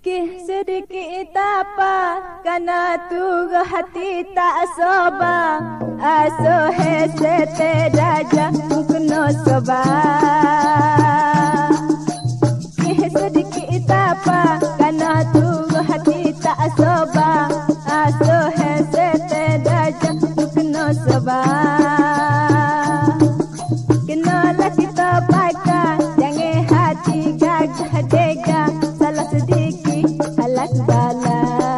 Kih sedikit apa karena tuga hati tak soba aso hesete daja mukno soba. Kih sedikit apa karena tuga hati tak soba aso hesete daja mukno soba. Kenala kita pakai jangan hati gagah dega salah sedikit alat bala.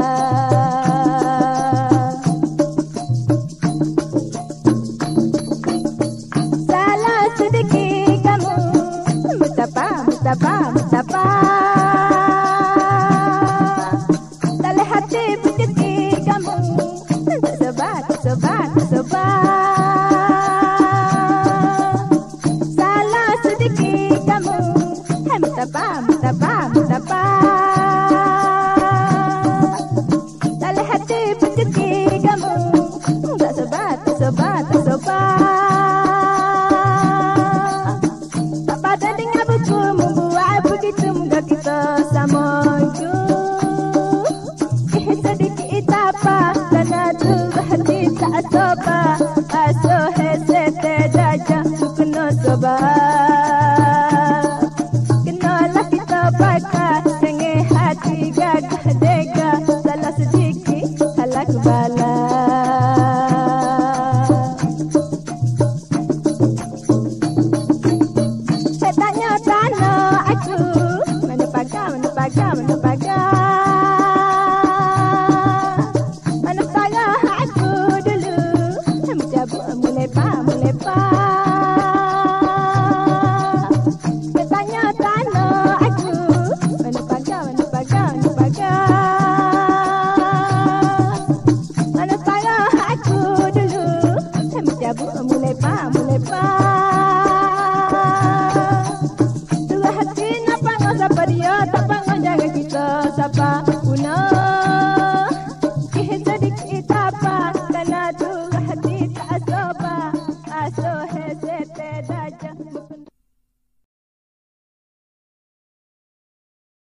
Salah sedikit kamu betapa salah hati sedikit kamu sobat salah sedikit kamu betapa